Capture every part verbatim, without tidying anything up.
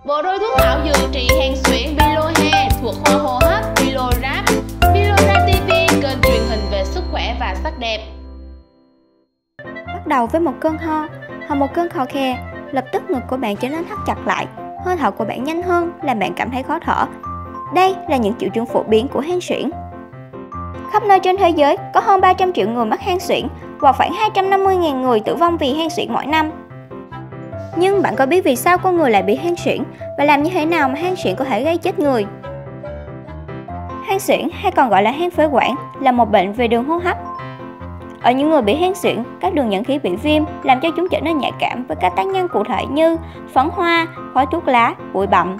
Bộ đôi thuốc thảo dược trị hen suyễn Bilohe thuộc khoa hô hấp Bilorap. Bilorap ti vi, kênh truyền hình về sức khỏe và sắc đẹp. Bắt đầu với một cơn ho hoặc một cơn khò khè, lập tức ngực của bạn trở nên thắt chặt lại, hơi thở của bạn nhanh hơn, làm bạn cảm thấy khó thở. Đây là những triệu chứng phổ biến của hen suyễn. Khắp nơi trên thế giới có hơn ba trăm triệu người mắc hen suyễn và khoảng hai trăm năm mươi nghìn người tử vong vì hen suyễn mỗi năm. Nhưng bạn có biết vì sao con người lại bị hen suyễn và làm như thế nào mà hen suyễn có thể gây chết người? Hen suyễn hay còn gọi là hen phế quản là một bệnh về đường hô hấp. Ở những người bị hen suyễn, các đường dẫn khí bị viêm làm cho chúng trở nên nhạy cảm với các tác nhân cụ thể như phấn hoa, khói thuốc lá, bụi bặm.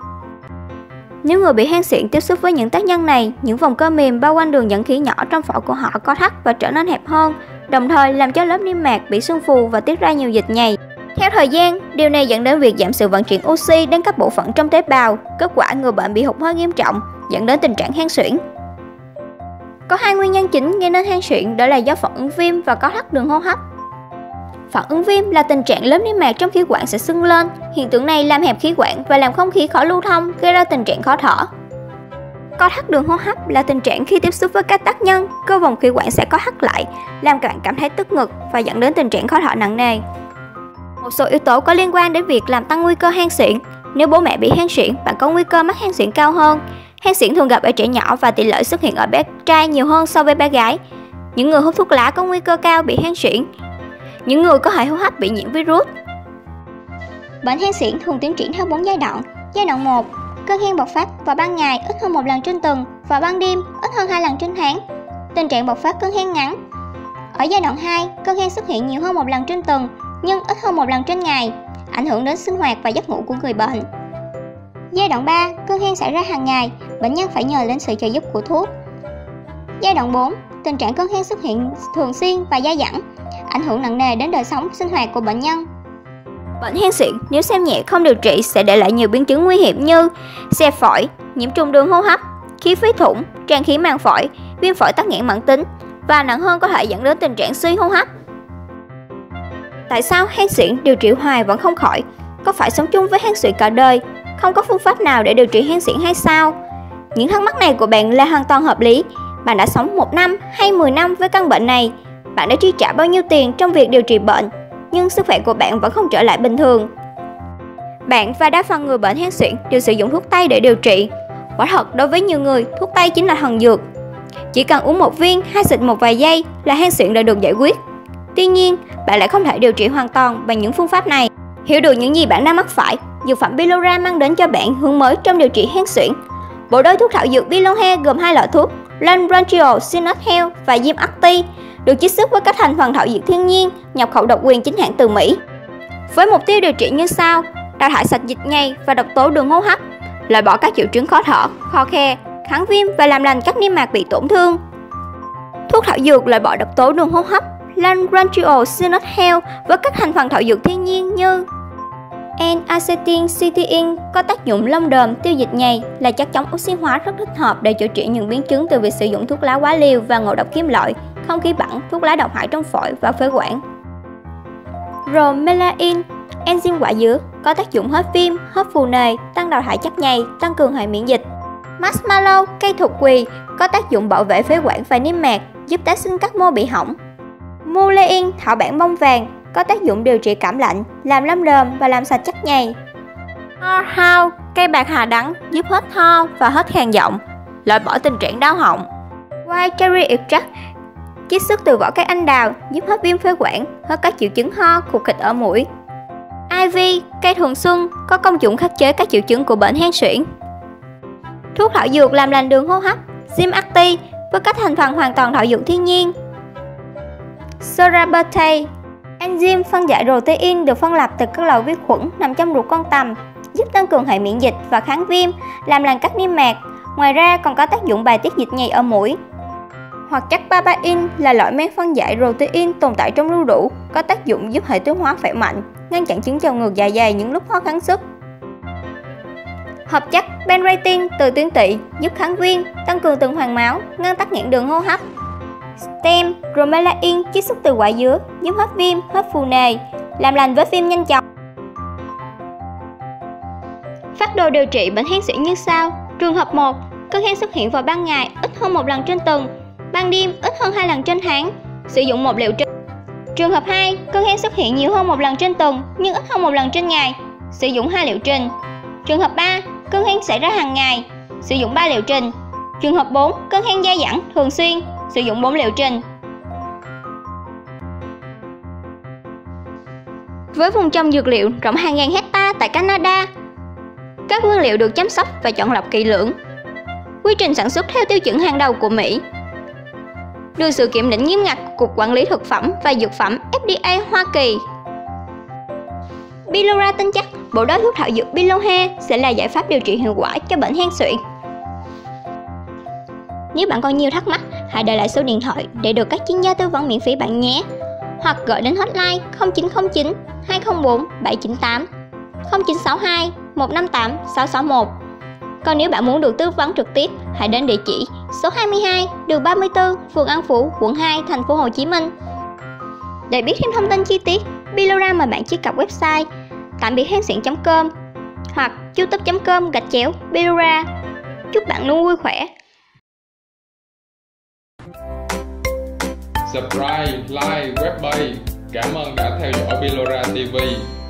Nếu người bị hen suyễn tiếp xúc với những tác nhân này, những vòng cơ mềm bao quanh đường dẫn khí nhỏ trong phổi của họ co thắt và trở nên hẹp hơn, đồng thời làm cho lớp niêm mạc bị sưng phù và tiết ra nhiều dịch nhầy. Theo thời gian, điều này dẫn đến việc giảm sự vận chuyển oxy đến các bộ phận trong tế bào, kết quả người bệnh bị hụt hơi nghiêm trọng, dẫn đến tình trạng hen suyễn. Có hai nguyên nhân chính gây nên hen suyễn, đó là do phản ứng viêm và co thắt đường hô hấp. Phản ứng viêm là tình trạng lớp niêm mạc trong khí quản sẽ sưng lên. Hiện tượng này làm hẹp khí quản và làm không khí khó lưu thông, gây ra tình trạng khó thở. Co thắt đường hô hấp là tình trạng khi tiếp xúc với các tác nhân, cơ vòng khí quản sẽ co thắt lại, làm các bạn cảm thấy tức ngực và dẫn đến tình trạng khó thở nặng nề. Một số yếu tố có liên quan đến việc làm tăng nguy cơ hen suyễn. Nếu bố mẹ bị hen suyễn, bạn có nguy cơ mắc hen suyễn cao hơn. Hen suyễn thường gặp ở trẻ nhỏ và tỷ lệ xuất hiện ở bé trai nhiều hơn so với bé gái. Những người hút thuốc lá có nguy cơ cao bị hen suyễn. Những người có hệ hô hấp bị nhiễm virus. Bệnh hen suyễn thường tiến triển theo bốn giai đoạn. Giai đoạn một, cơn hen bộc phát vào ban ngày ít hơn một lần trên tuần và ban đêm ít hơn hai lần trên tháng. Tình trạng bộc phát cơn hen ngắn. Ở giai đoạn hai, cơn hen xuất hiện nhiều hơn một lần trên tuần nhưng ít hơn một lần trên ngày, ảnh hưởng đến sinh hoạt và giấc ngủ của người bệnh. Giai đoạn ba, cơn hen xảy ra hàng ngày, bệnh nhân phải nhờ đến sự trợ giúp của thuốc. Giai đoạn bốn, tình trạng cơn hen xuất hiện thường xuyên và dai dẳng, ảnh hưởng nặng nề đến đời sống sinh hoạt của bệnh nhân. Bệnh hen suyễn nếu xem nhẹ không điều trị sẽ để lại nhiều biến chứng nguy hiểm như xẹp phổi, nhiễm trùng đường hô hấp, khí phế thủng, tràn khí màng phổi, viêm phổi tắc nghẽn mãn tính và nặng hơn có thể dẫn đến tình trạng suy hô hấp. Tại sao hen suyễn điều trị hoài vẫn không khỏi? Có phải sống chung với hen suyễn cả đời? Không có phương pháp nào để điều trị hen suyễn hay sao? Những thắc mắc này của bạn là hoàn toàn hợp lý. Bạn đã sống một năm hay mười năm với căn bệnh này? Bạn đã chi trả bao nhiêu tiền trong việc điều trị bệnh, nhưng sức khỏe của bạn vẫn không trở lại bình thường? Bạn và đa phần người bệnh hen suyễn đều sử dụng thuốc tây để điều trị. Quả thật, đối với nhiều người, thuốc tây chính là thần dược. Chỉ cần uống một viên hay xịt một vài giây là hen suyễn đã được giải quyết. Tuy nhiên, bạn lại không thể điều trị hoàn toàn bằng những phương pháp này. Hiểu được những gì bạn đang mắc phải, dược phẩm Bilorap mang đến cho bạn hướng mới trong điều trị hen suyễn. Bộ đôi thuốc thảo dược Bilohe gồm hai loại thuốc Lanbranchiol Sinus Health và Zim Acti, được chiết xuất với các thành phần thảo dược thiên nhiên, nhập khẩu độc quyền chính hãng từ Mỹ. Với mục tiêu điều trị như sau: đào thải sạch dịch nhầy và độc tố đường hô hấp, loại bỏ các triệu chứng khó thở, khò khè, kháng viêm và làm lành các niêm mạc bị tổn thương. Thuốc thảo dược loại bỏ độc tố đường hô hấp Lanbranchiol Sinus Health với các thành phần thảo dược thiên nhiên như N-acetyl-cysteine có tác dụng lông đờm, tiêu dịch nhầy, là chất chống oxy hóa rất thích hợp để chữa trị những biến chứng từ việc sử dụng thuốc lá quá liều và ngộ độc kim loại, không khí bẩn, thuốc lá độc hại trong phổi và phế quản. Bromelain, enzyme quả dứa, có tác dụng hết viêm, hết phù nề, tăng đào thải chất nhầy, tăng cường hệ miễn dịch. Marshmallow, cây thuộc quỳ, có tác dụng bảo vệ phế quản và niêm mạc, giúp tái sinh các mô bị hỏng. Mulein, thảo bản bông vàng, có tác dụng điều trị cảm lạnh, làm lâm đờm và làm sạch chất nhầy. Horhouse, cây bạc hà đắng, giúp hết ho và hết khàn giọng, loại bỏ tình trạng đau họng. White cherry extract, chiết xuất từ vỏ cây anh đào, giúp hết viêm phế quản, hết các triệu chứng ho, khụt khịt ở mũi. Ivy, cây thường xuân, có công dụng khắc chế các triệu chứng của bệnh hen suyễn. Thuốc thảo dược làm lành đường hô hấp Zim Acti với các thành phần hoàn toàn thảo dược thiên nhiên. Sorabate, enzyme phân giải protein được phân lập từ các loại vi khuẩn nằm trong ruột con tằm, giúp tăng cường hệ miễn dịch và kháng viêm, làm lành các niêm mạc. Ngoài ra còn có tác dụng bài tiết dịch nhầy ở mũi. Hoạt chất papain là loại men phân giải protein tồn tại trong đu đủ, có tác dụng giúp hệ tiêu hóa khỏe mạnh, ngăn chặn chứng trào ngược dạ dày những lúc ho kháng sức. Hợp chất benratin từ tuyến tỵ giúp kháng viêm, tăng cường tuần hoàn máu, ngăn tắc nghẽn đường hô hấp. Stem bromelain chiết xuất từ quả dứa, giúp hết viêm, hết phù nề, làm lành vết viêm nhanh chóng. Phác đồ điều trị bệnh hen suyễn như sau. Trường hợp một, cơn hen xuất hiện vào ban ngày ít hơn một lần trên tuần, ban đêm ít hơn hai lần trên tháng, sử dụng một liệu trình. Trường hợp hai, cơn hen xuất hiện nhiều hơn một lần trên tuần nhưng ít hơn một lần trên ngày, sử dụng hai liệu trình. Trường hợp ba, cơn hen xảy ra hàng ngày, sử dụng ba liệu trình. Trường hợp bốn, cơn hen dai dẳng thường xuyên, sử dụng bốn liệu trình. Với vùng trồng dược liệu rộng hàng ngàn hecta tại Canada, các nguyên liệu được chăm sóc và chọn lọc kỹ lưỡng. Quy trình sản xuất theo tiêu chuẩn hàng đầu của Mỹ, được sự kiểm định nghiêm ngặt của Cục Quản lý Thực phẩm và Dược phẩm F D A Hoa Kỳ. Bylora tin chắc bộ đói thuốc thảo dược Bilohe sẽ là giải pháp điều trị hiệu quả cho bệnh hen suyễn. Nếu bạn còn nhiều thắc mắc, hãy để lại số điện thoại để được các chuyên gia tư vấn miễn phí bạn nhé. Hoặc gọi đến hotline không chín không chín hai không bốn bảy chín tám, không chín sáu hai một năm tám sáu sáu một. Còn nếu bạn muốn được tư vấn trực tiếp, hãy đến địa chỉ số hai mươi hai, đường ba mươi tư, phường An Phú, quận hai, thành phố Hồ Chí Minh. Để biết thêm thông tin chi tiết, Bylora mời bạn truy cập website tạm biệt hen suyễn chấm com hoặc youtube chấm com gạch chéo Bylora. Chúc bạn luôn vui khỏe. Subscribe, like, web bay. Cảm ơn đã theo dõi Bylora ti vi.